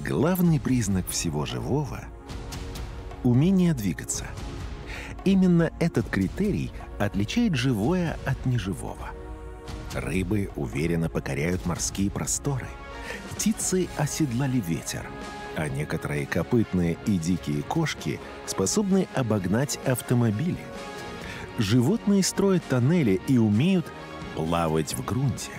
Главный признак всего живого — умение двигаться. Именно этот критерий отличает живое от неживого. Рыбы уверенно покоряют морские просторы. Птицы оседлали ветер, а некоторые копытные и дикие кошки способны обогнать автомобили. Животные строят тоннели и умеют плавать в грунте.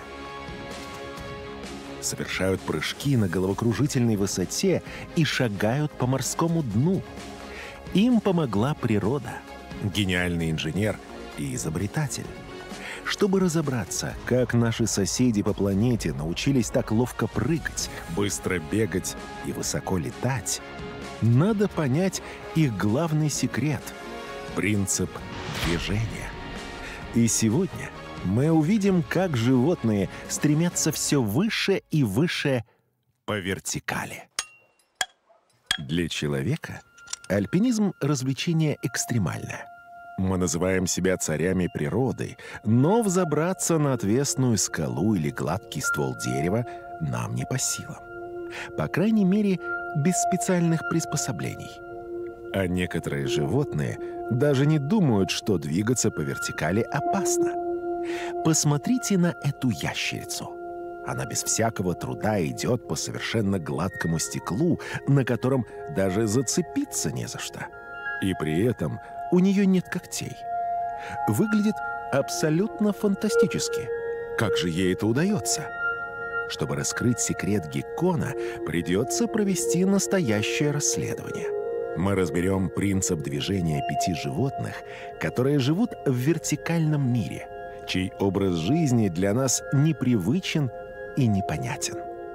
Совершают прыжки на головокружительной высоте и шагают по морскому дну. Им помогла природа, гениальный инженер и изобретатель. Чтобы разобраться, как наши соседи по планете научились так ловко прыгать, быстро бегать и высоко летать, надо понять их главный секрет — принцип движения. И сегодня мы увидим, как животные стремятся все выше и выше по вертикали. Для человека альпинизм — развлечение экстремальное. Мы называем себя царями природы, но взобраться на отвесную скалу или гладкий ствол дерева нам не по силам. По крайней мере, без специальных приспособлений. А некоторые животные даже не думают, что двигаться по вертикали опасно. Посмотрите на эту ящерицу. Она без всякого труда идет по совершенно гладкому стеклу, на котором даже зацепиться не за что. И при этом у нее нет когтей. Выглядит абсолютно фантастически. Как же ей это удается? Чтобы раскрыть секрет геккона, придется провести настоящее расследование. Мы разберем принцип движения 5 животных, которые живут в вертикальном мире, чей образ жизни для нас непривычен и непонятен.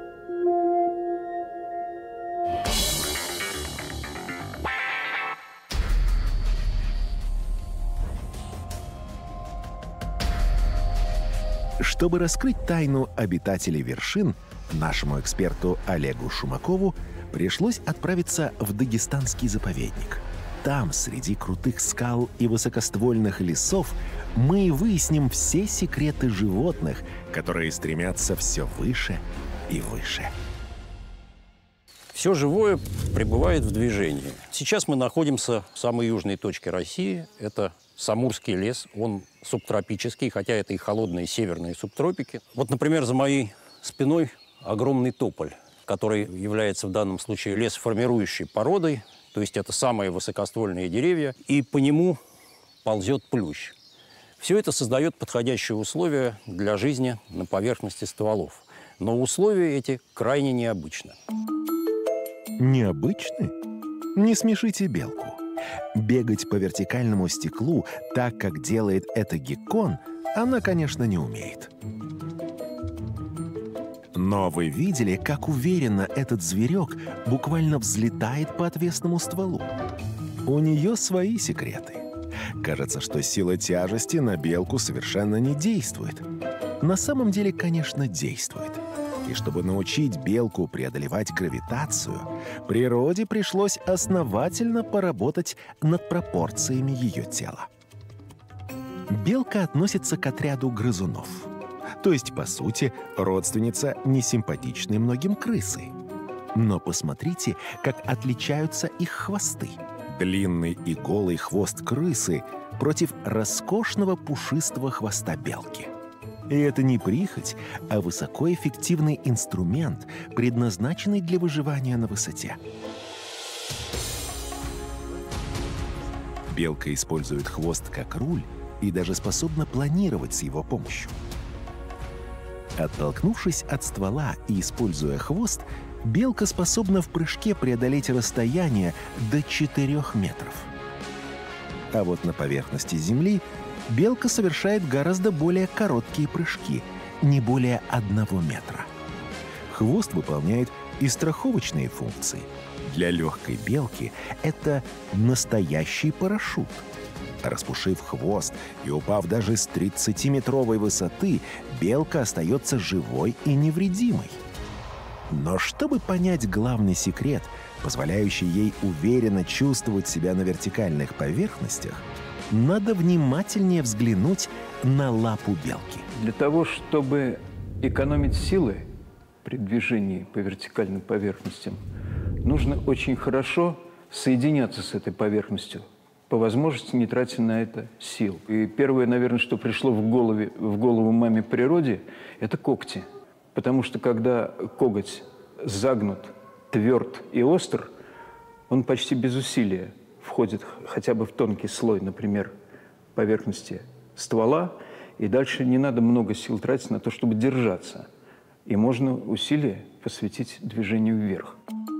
Чтобы раскрыть тайну обитателей вершин, нашему эксперту Олегу Шумакову пришлось отправиться в дагестанский заповедник. Там, среди крутых скал и высокоствольных лесов, мы выясним все секреты животных, которые стремятся все выше и выше. Все живое пребывает в движении. Сейчас мы находимся в самой южной точке России. Это Самурский лес. Он субтропический, хотя это и холодные северные субтропики. Вот, например, за моей спиной огромный тополь, который является в данном случае лесоформирующей породой. То есть это самые высокоствольные деревья. И по нему ползет плющ. Все это создает подходящие условия для жизни на поверхности стволов. Но условия эти крайне необычны. Необычны? Не смешите белку. Бегать по вертикальному стеклу так, как делает это геккон, она, конечно, не умеет. Но вы видели, как уверенно этот зверек буквально взлетает по отвесному стволу? У нее свои секреты. Кажется, что сила тяжести на белку совершенно не действует. На самом деле, конечно, действует. И чтобы научить белку преодолевать гравитацию, природе пришлось основательно поработать над пропорциями ее тела. Белка относится к отряду грызунов. То есть, по сути, родственница несимпатичной многим крысы. Но посмотрите, как отличаются их хвосты. Длинный и голый хвост крысы против роскошного пушистого хвоста белки. И это не прихоть, а высокоэффективный инструмент, предназначенный для выживания на высоте. Белка использует хвост как руль и даже способна планировать с его помощью. Оттолкнувшись от ствола и используя хвост, белка способна в прыжке преодолеть расстояние до 4 метров. А вот на поверхности Земли белка совершает гораздо более короткие прыжки, не более 1 метра. Хвост выполняет и страховочные функции. Для легкой белки это настоящий парашют. Распушив хвост и упав даже с 30-метровой высоты, белка остается живой и невредимой. Но чтобы понять главный секрет, позволяющий ей уверенно чувствовать себя на вертикальных поверхностях, надо внимательнее взглянуть на лапу белки. Для того, чтобы экономить силы, при движении по вертикальным поверхностям, нужно очень хорошо соединяться с этой поверхностью, по возможности не тратя на это сил. И первое, наверное, что пришло в голову маме природе, это когти. Потому что когда коготь загнут, тверд и остр, он почти без усилия входит хотя бы в тонкий слой, например, поверхности ствола, и дальше не надо много сил тратить на то, чтобы держаться. И можно усилия посвятить движению вверх.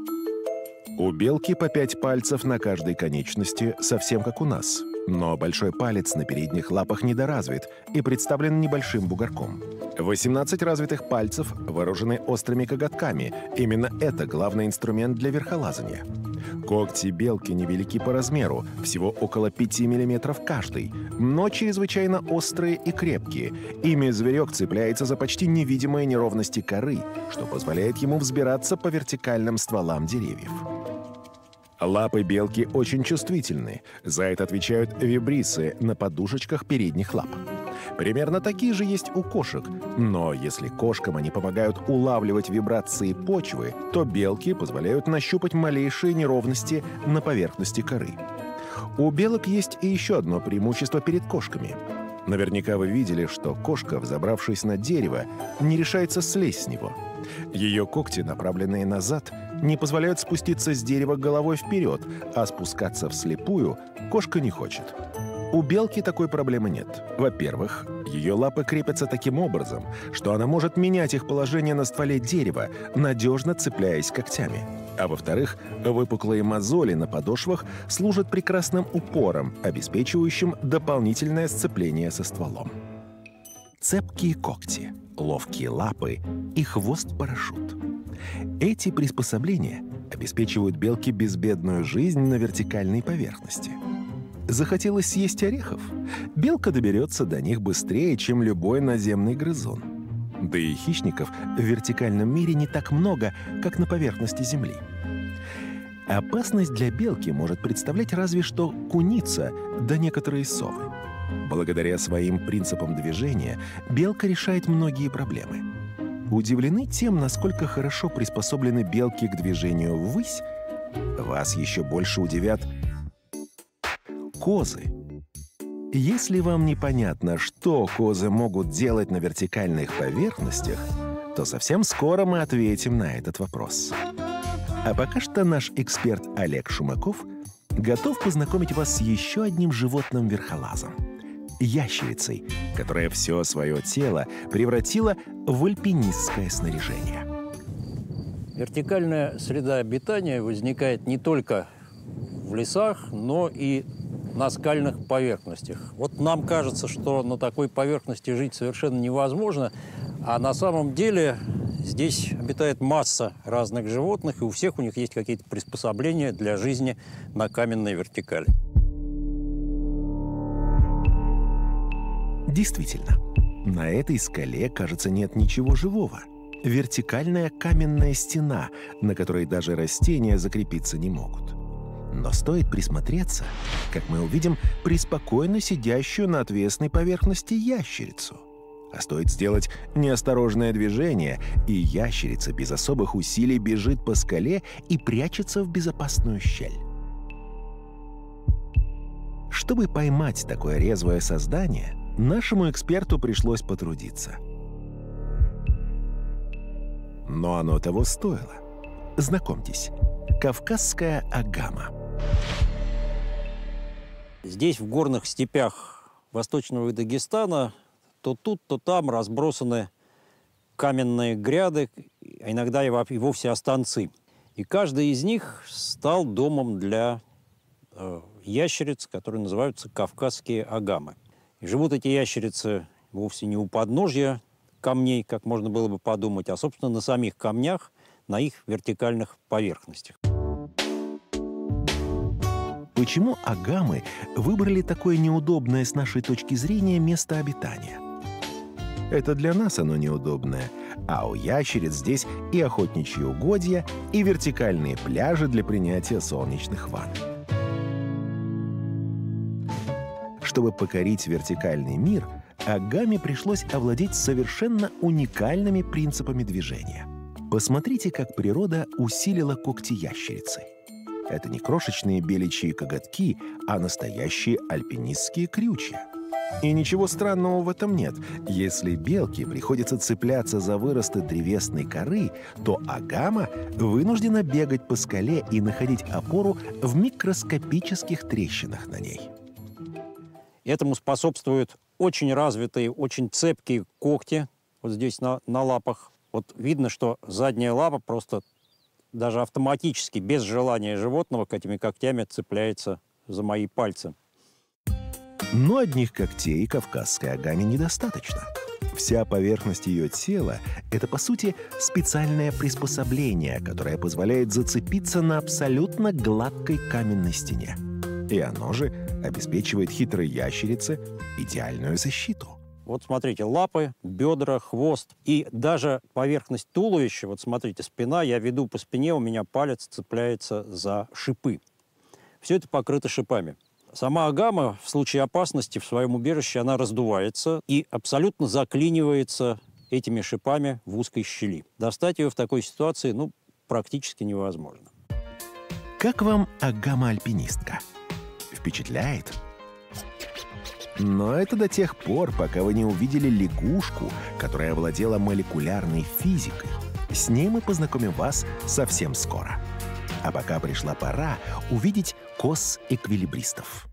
У белки по 5 пальцев на каждой конечности, совсем как у нас. Но большой палец на передних лапах недоразвит и представлен небольшим бугорком. 18 развитых пальцев вооружены острыми коготками. Именно это главный инструмент для верхолазания. Когти белки невелики по размеру, всего около 5 мм каждый, но чрезвычайно острые и крепкие. Ими зверек цепляется за почти невидимые неровности коры, что позволяет ему взбираться по вертикальным стволам деревьев. Лапы белки очень чувствительны. За это отвечают вибрисы на подушечках передних лап. Примерно такие же есть у кошек. Но если кошкам они помогают улавливать вибрации почвы, то белки позволяют нащупать малейшие неровности на поверхности коры. У белок есть и еще одно преимущество перед кошками. Наверняка вы видели, что кошка, взобравшись на дерево, не решается слезть с него. Ее когти, направленные назад, не позволяют спуститься с дерева головой вперед, а спускаться вслепую кошка не хочет. У белки такой проблемы нет. Во-первых, ее лапы крепятся таким образом, что она может менять их положение на стволе дерева, надежно цепляясь когтями. А во-вторых, выпуклые мозоли на подошвах служат прекрасным упором, обеспечивающим дополнительное сцепление со стволом. Цепкие когти, ловкие лапы и хвост-парашют. Эти приспособления обеспечивают белке безбедную жизнь на вертикальной поверхности. Захотелось съесть орехов? Белка доберется до них быстрее, чем любой наземный грызун. Да и хищников в вертикальном мире не так много, как на поверхности Земли. Опасность для белки может представлять разве что куница да некоторые совы. Благодаря своим принципам движения белка решает многие проблемы. Удивлены тем, насколько хорошо приспособлены белки к движению ввысь? Вас еще больше удивят козы. Если вам непонятно, что козы могут делать на вертикальных поверхностях, то совсем скоро мы ответим на этот вопрос. А пока что наш эксперт Олег Шумаков готов познакомить вас с еще одним животным-верхолазом – ящерицей, которая все свое тело превратила в альпинистское снаряжение. Вертикальная среда обитания возникает не только в лесах, но и на скальных поверхностях. Вот нам кажется, что на такой поверхности жить совершенно невозможно, а на самом деле здесь обитает масса разных животных, и у всех у них есть какие-то приспособления для жизни на каменной вертикали. Действительно, на этой скале, кажется, нет ничего живого. Вертикальная каменная стена, на которой даже растения закрепиться не могут. Но стоит присмотреться, как мы увидим преспокойно сидящую на отвесной поверхности ящерицу. А стоит сделать неосторожное движение, и ящерица без особых усилий бежит по скале и прячется в безопасную щель. Чтобы поймать такое резвое создание, нашему эксперту пришлось потрудиться. Но оно того стоило. Знакомьтесь, кавказская агама. Здесь, в горных степях восточного Дагестана, то тут, то там разбросаны каменные гряды, а иногда и вовсе останцы. И каждый из них стал домом для ящериц, которые называются кавказские агамы. И живут эти ящерицы вовсе не у подножья камней, как можно было бы подумать, а, собственно, на самих камнях, на их вертикальных поверхностях. Почему агамы выбрали такое неудобное с нашей точки зрения место обитания? Это для нас оно неудобное, а у ящериц здесь и охотничьи угодья, и вертикальные пляжи для принятия солнечных ванн. Чтобы покорить вертикальный мир, агаме пришлось овладеть совершенно уникальными принципами движения. Посмотрите, как природа усилила когти ящерицы. Это не крошечные беличьи коготки, а настоящие альпинистские крючья. И ничего странного в этом нет. Если белке приходится цепляться за выросты древесной коры, то агама вынуждена бегать по скале и находить опору в микроскопических трещинах на ней. Этому способствуют очень развитые, очень цепкие когти вот здесь на лапах. Вот видно, что задняя лапа просто даже автоматически, без желания животного, к этими когтями цепляется за мои пальцы. Но одних когтей кавказской агаме недостаточно. Вся поверхность ее тела – это, по сути, специальное приспособление, которое позволяет зацепиться на абсолютно гладкой каменной стене. И оно же обеспечивает хитрой ящерице идеальную защиту. Вот смотрите, лапы, бедра, хвост и даже поверхность туловища. Вот смотрите, спина, я веду по спине, у меня палец цепляется за шипы. Все это покрыто шипами. Сама агама в случае опасности в своем убежище, она раздувается и абсолютно заклинивается этими шипами в узкой щели. Достать ее в такой ситуации, практически невозможно. Как вам агама-альпинистка? Впечатляет? Но это до тех пор, пока вы не увидели лягушку, которая владела молекулярной физикой. С ней мы познакомим вас совсем скоро. А пока пришла пора увидеть коз-эквилибристов.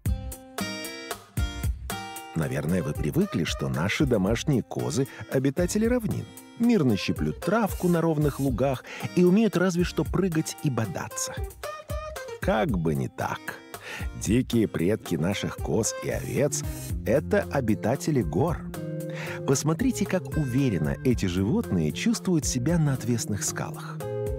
Наверное, вы привыкли, что наши домашние козы – обитатели равнин. Мирно щиплют травку на ровных лугах и умеют разве что прыгать и бодаться. Как бы не так. Дикие предки наших коз и овец – это обитатели гор. Посмотрите, как уверенно эти животные чувствуют себя на отвесных скалах.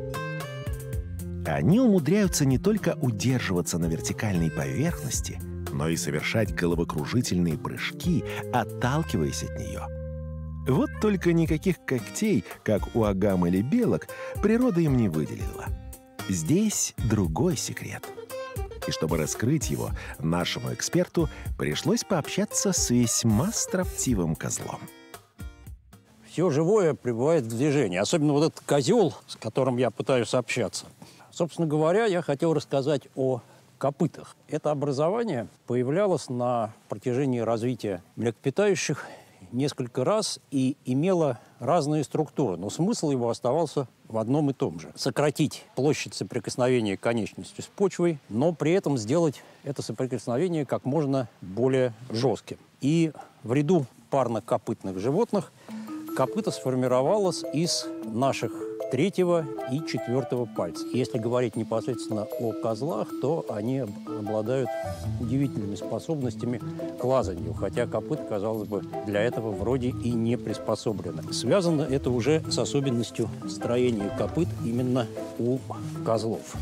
Они умудряются не только удерживаться на вертикальной поверхности, но и совершать головокружительные прыжки, отталкиваясь от нее. Вот только никаких когтей, как у агам или белок, природа им не выделила. Здесь другой секрет. И чтобы раскрыть его, нашему эксперту пришлось пообщаться с весьма строптивым козлом. Все живое пребывает в движении, особенно вот этот козел, с которым я пытаюсь общаться. Собственно говоря, я хотел рассказать о копытах. Это образование появлялось на протяжении развития млекопитающих несколько раз и имело разные структуры, но смысл его оставался в одном и том же. Сократить площадь соприкосновения конечностью с почвой, но при этом сделать это соприкосновение как можно более жестким. И в ряду парнокопытных животных копыта сформировалось из наших 3-го и 4-го пальца. Если говорить непосредственно о козлах, то они обладают удивительными способностями к лазанью, хотя копыта, казалось бы, для этого вроде и не приспособлены. Связано это уже с особенностью строения копыт именно у козлов.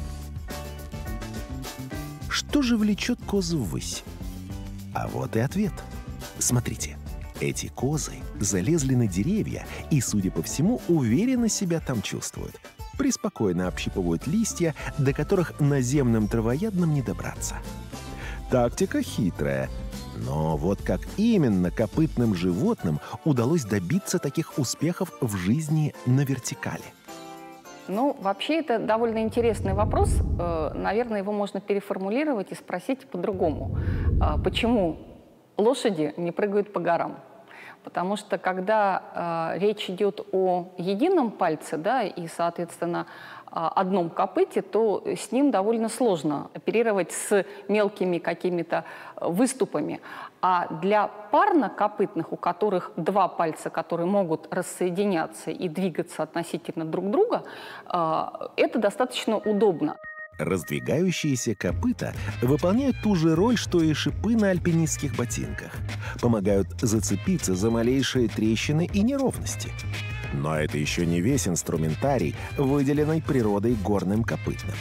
Что же влечет козу ввысь? А вот и ответ. Смотрите. Эти козы залезли на деревья и, судя по всему, уверенно себя там чувствуют. Преспокойно общипывают листья, до которых наземным травоядным не добраться. Тактика хитрая. Но вот как именно копытным животным удалось добиться таких успехов в жизни на вертикали? Вообще это довольно интересный вопрос. Наверное, его можно переформулировать и спросить по-другому. Почему лошади не прыгают по горам? Потому что когда речь идет о едином пальце, и, соответственно, одном копыте, то с ним довольно сложно оперировать с мелкими какими-то выступами. А для парнокопытных, у которых 2 пальца, которые могут рассоединяться и двигаться относительно друг друга, это достаточно удобно. Раздвигающиеся копыта выполняют ту же роль, что и шипы на альпинистских ботинках. Помогают зацепиться за малейшие трещины и неровности. Но это еще не весь инструментарий, выделенный природой горным копытным.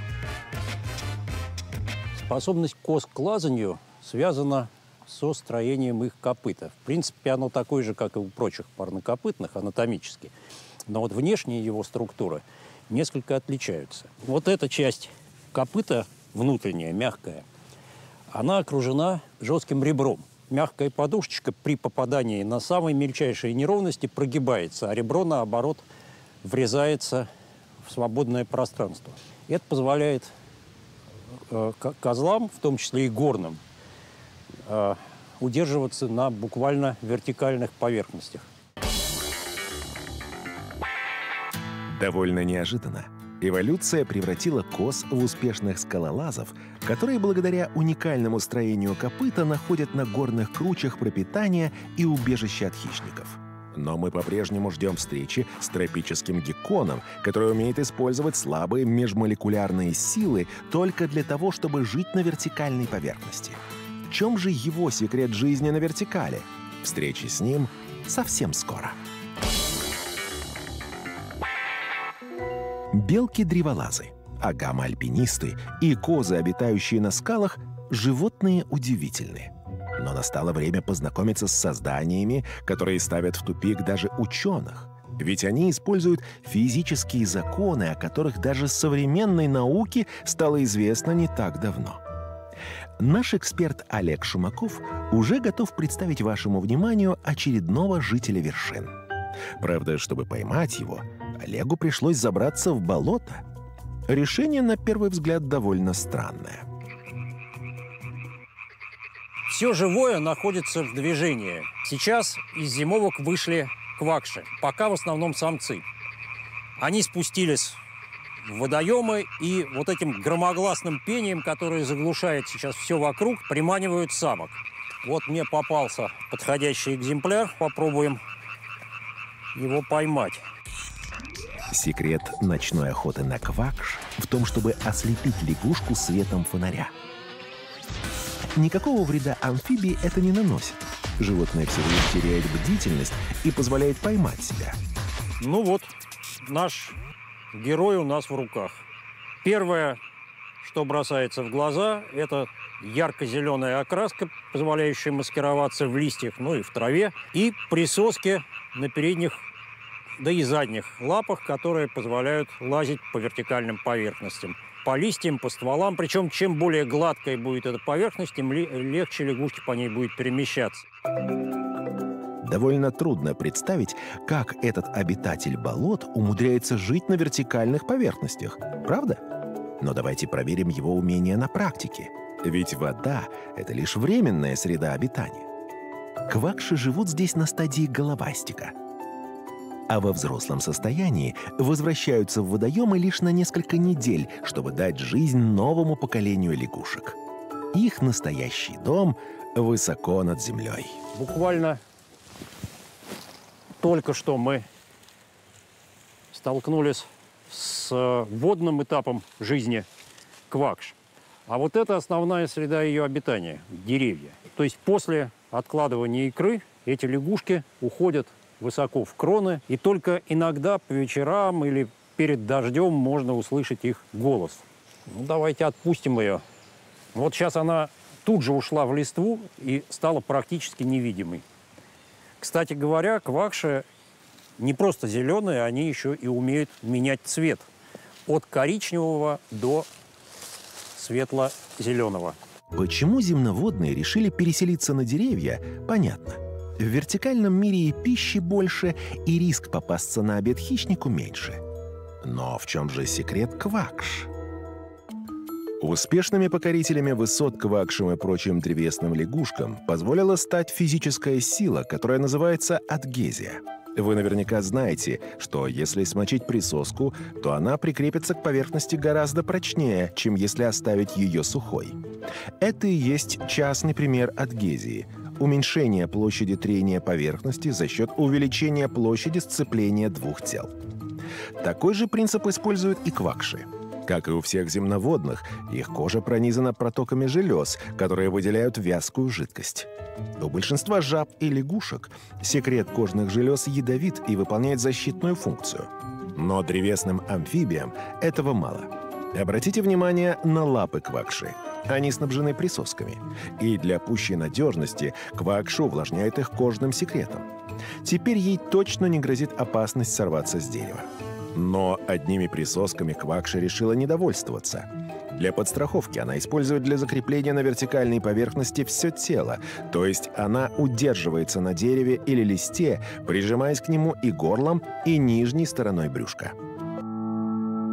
Способность коз к лазанью связана со строением их копыта. В принципе, оно такое же, как и у прочих парнокопытных, анатомически. Но вот внешняя его структура несколько отличаются. Вот эта часть копыта, внутренняя, мягкая, она окружена жестким ребром. Мягкая подушечка при попадании на самые мельчайшие неровности прогибается, а ребро, наоборот, врезается в свободное пространство. Это позволяет козлам, в том числе и горным, удерживаться на буквально вертикальных поверхностях. Довольно неожиданно эволюция превратила коз в успешных скалолазов, которые благодаря уникальному строению копыта находят на горных кручах пропитание и убежище от хищников. Но мы по-прежнему ждем встречи с тропическим гекконом, который умеет использовать слабые межмолекулярные силы только для того, чтобы жить на вертикальной поверхности. В чем же его секрет жизни на вертикали? Встречи с ним совсем скоро. Белки-древолазы, агамы-альпинисты и козы, обитающие на скалах, животные удивительные. Но настало время познакомиться с созданиями, которые ставят в тупик даже ученых. Ведь они используют физические законы, о которых даже современной науке стало известно не так давно. Наш эксперт Олег Шумаков уже готов представить вашему вниманию очередного жителя вершин. Правда, чтобы поймать его, Олегу пришлось забраться в болото. Решение, на первый взгляд, довольно странное. Все живое находится в движении. Сейчас из зимовок вышли квакши, пока в основном самцы. Они спустились в водоемы и вот этим громогласным пением, которое заглушает сейчас все вокруг, приманивают самок. Вот мне попался подходящий экземпляр. Попробуем его поймать. Секрет ночной охоты на квакш в том, чтобы ослепить лягушку светом фонаря. Никакого вреда амфибии это не наносит. Животное всего лишь теряет бдительность и позволяет поймать себя. Ну вот, наш герой у нас в руках. Первое, что бросается в глаза, это ярко-зеленая окраска, позволяющая маскироваться в листьях, ну и в траве, и присоски на передних, да и задних лапах, которые позволяют лазить по вертикальным поверхностям. По листьям, по стволам. Причем, чем более гладкая будет эта поверхность, тем легче лягушке по ней будет перемещаться. Довольно трудно представить, как этот обитатель болот умудряется жить на вертикальных поверхностях, правда? Но давайте проверим его умение на практике. Ведь вода — это лишь временная среда обитания. Квакши живут здесь на стадии головастика, а во взрослом состоянии возвращаются в водоемы лишь на несколько недель, чтобы дать жизнь новому поколению лягушек. Их настоящий дом высоко над землей. Буквально только что мы столкнулись с водным этапом жизни квакш. А вот это основная среда ее обитания – деревья. То есть после откладывания икры эти лягушки уходят высоко в кроны, и только иногда по вечерам или перед дождем можно услышать их голос. Ну, давайте отпустим ее. Вот сейчас она тут же ушла в листву и стала практически невидимой. Кстати говоря, квакши не просто зеленые, они еще и умеют менять цвет от коричневого до светло-зеленого. Почему земноводные решили переселиться на деревья, понятно. В вертикальном мире и пищи больше, и риск попасться на обед хищнику меньше. Но в чем же секрет квакш? Успешными покорителями высот квакшам и прочим древесным лягушкам позволила стать физическая сила, которая называется адгезия. Вы наверняка знаете, что если смочить присоску, то она прикрепится к поверхности гораздо прочнее, чем если оставить ее сухой. Это и есть частный пример адгезии – уменьшение площади трения поверхности за счет увеличения площади сцепления двух тел. Такой же принцип используют и квакши. Как и у всех земноводных, их кожа пронизана протоками желез, которые выделяют вязкую жидкость. У большинства жаб и лягушек секрет кожных желез ядовит и выполняет защитную функцию. Но древесным амфибиям этого мало. Обратите внимание на лапы квакши. Они снабжены присосками. И для пущей надежности квакша увлажняет их кожным секретом. Теперь ей точно не грозит опасность сорваться с дерева. Но одними присосками квакша решила не довольствоваться. Для подстраховки она использует для закрепления на вертикальной поверхности все тело, то есть она удерживается на дереве или листе, прижимаясь к нему и горлом, и нижней стороной брюшка.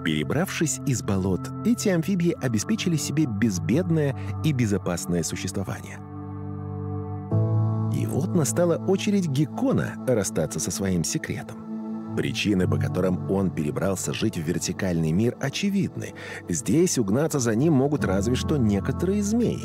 Перебравшись из болот, эти амфибии обеспечили себе безбедное и безопасное существование. И вот настала очередь геккона расстаться со своим секретом. Причины, по которым он перебрался жить в вертикальный мир, очевидны. Здесь угнаться за ним могут разве что некоторые змеи.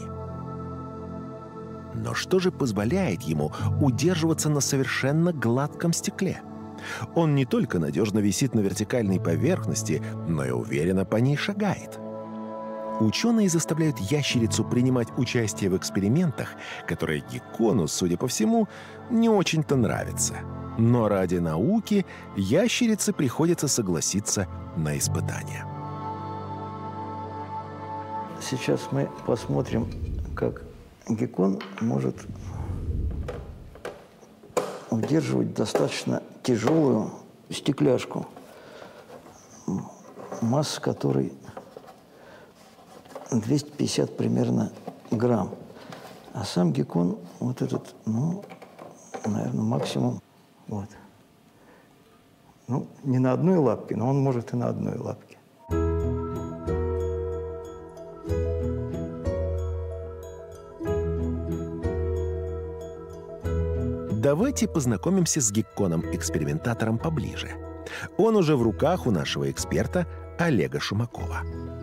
Но что же позволяет ему удерживаться на совершенно гладком стекле? Он не только надежно висит на вертикальной поверхности, но и уверенно по ней шагает. Ученые заставляют ящерицу принимать участие в экспериментах, которые геккону, судя по всему, не очень-то нравятся. Но ради науки ящерице приходится согласиться на испытания. Сейчас мы посмотрим, как геккон может удерживать достаточно тяжелую стекляшку, масса которой 250 примерно грамм. А сам геккон вот этот, ну, наверное, максимум вот. Ну, не на одной лапке, но он может и на одной лапке. Давайте познакомимся с гекконом-экспериментатором поближе. Он уже в руках у нашего эксперта Олега Шумакова.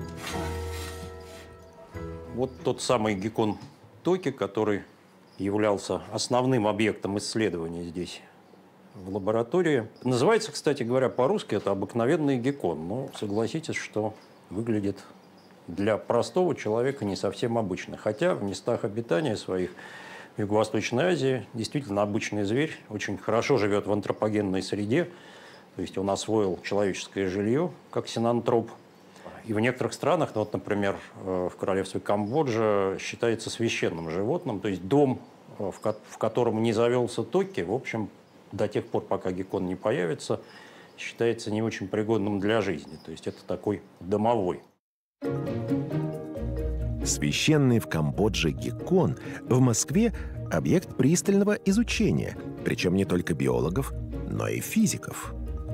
Вот тот самый геккон Токи, который являлся основным объектом исследования здесь, в лаборатории. Называется, кстати говоря, по-русски это обыкновенный геккон. Но согласитесь, что выглядит для простого человека не совсем обычно. Хотя в местах обитания своих в Юго-Восточной Азии действительно обычный зверь очень хорошо живет в антропогенной среде. То есть он освоил человеческое жилье, как синантроп. И в некоторых странах, ну, вот, например, в королевстве Камбоджа, считается священным животным. То есть дом, в котором не завелся Токи, в общем, до тех пор, пока геккон не появится, считается не очень пригодным для жизни. То есть это такой домовой. Священный в Камбодже геккон в Москве – объект пристального изучения, причем не только биологов, но и физиков.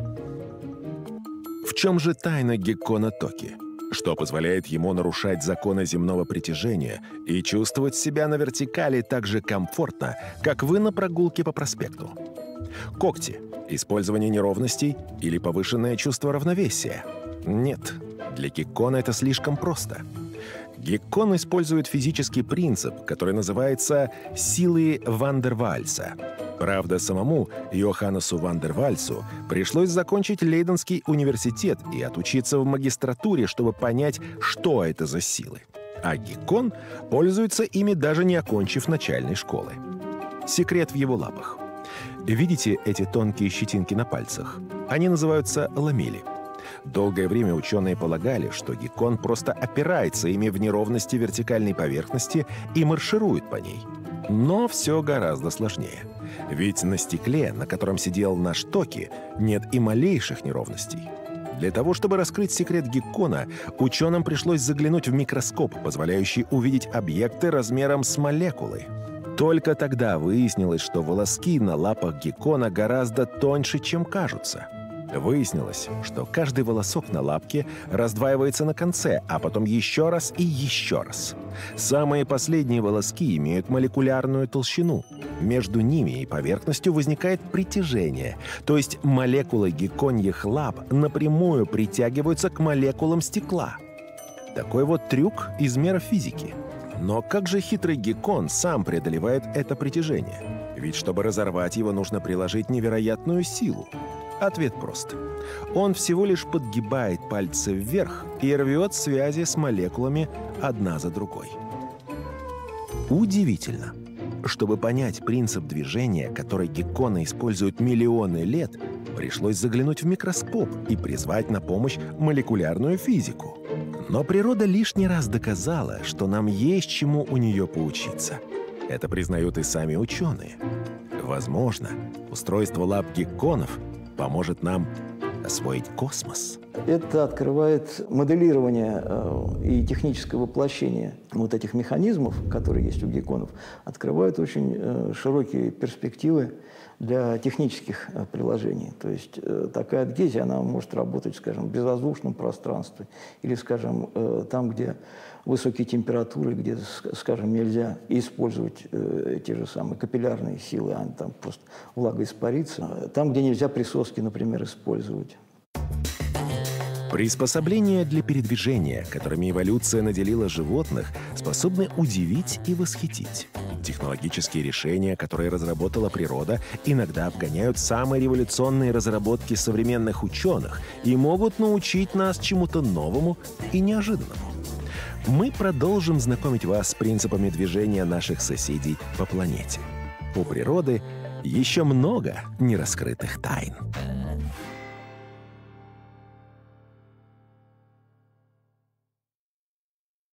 В чем же тайна геккона Токи? Что позволяет ему нарушать законы земного притяжения и чувствовать себя на вертикали так же комфортно, как вы на прогулке по проспекту? Когти, использование неровностей или повышенное чувство равновесия? Нет, для геккона это слишком просто. Геккон использует физический принцип, который называется «силы Ван дер Вальса». Правда, самому Йоханнесу Ван дер Вальсу пришлось закончить Лейденский университет и отучиться в магистратуре, чтобы понять, что это за силы. А геккон пользуется ими, даже не окончив начальной школы. Секрет в его лапах. Видите эти тонкие щетинки на пальцах? Они называются ламели. Долгое время ученые полагали, что геккон просто опирается ими в неровности вертикальной поверхности и марширует по ней. Но все гораздо сложнее. Ведь на стекле, на котором сидел наш Токи, нет и малейших неровностей. Для того, чтобы раскрыть секрет геккона, ученым пришлось заглянуть в микроскоп, позволяющий увидеть объекты размером с молекулы. Только тогда выяснилось, что волоски на лапах геккона гораздо тоньше, чем кажутся. Выяснилось, что каждый волосок на лапке раздваивается на конце, а потом еще раз и еще раз. Самые последние волоски имеют молекулярную толщину. Между ними и поверхностью возникает притяжение, то есть молекулы гекконьих лап напрямую притягиваются к молекулам стекла. Такой вот трюк из мира физики. Но как же хитрый геккон сам преодолевает это притяжение? Ведь чтобы разорвать его, нужно приложить невероятную силу. Ответ прост. Он всего лишь подгибает пальцы вверх и рвет связи с молекулами одна за другой. Удивительно. Чтобы понять принцип движения, который гекконы используют миллионы лет, пришлось заглянуть в микроскоп и призвать на помощь молекулярную физику. Но природа лишний раз доказала, что нам есть чему у нее поучиться. Это признают и сами ученые. Возможно, устройство лап гекконов поможет нам освоить космос. Это открывает моделирование и техническое воплощение вот этих механизмов, которые есть у гекконов, открывают очень широкие перспективы для технических приложений. То есть такая адгезия, она может работать, скажем, в безвоздушном пространстве или, скажем, там, где высокие температуры, где, скажем, нельзя использовать те же самые капиллярные силы, а там просто влага испарится. Там, где нельзя присоски, например, использовать. Приспособления для передвижения, которыми эволюция наделила животных, способны удивить и восхитить. Технологические решения, которые разработала природа, иногда обгоняют самые революционные разработки современных ученых и могут научить нас чему-то новому и неожиданному. Мы продолжим знакомить вас с принципами движения наших соседей по планете. У природы еще много нераскрытых тайн.